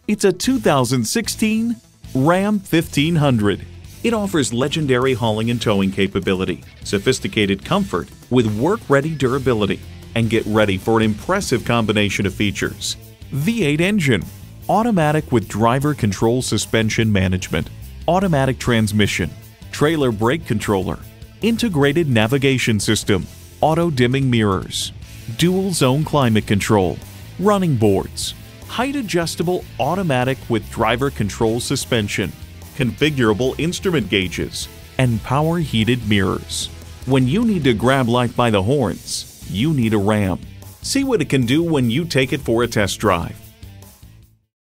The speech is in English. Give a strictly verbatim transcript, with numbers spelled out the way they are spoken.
It's a two thousand sixteen Ram fifteen hundred. It offers legendary hauling and towing capability, sophisticated comfort with work-ready durability, and get ready for an impressive combination of features. V eight engine, automatic with driver control suspension management, automatic transmission, trailer brake controller, integrated navigation system, auto-dimming mirrors, dual-zone climate control, running boards, height-adjustable automatic with driver control suspension, configurable instrument gauges, and power-heated mirrors. When you need to grab life by the horns, you need a Ram. See what it can do when you take it for a test drive.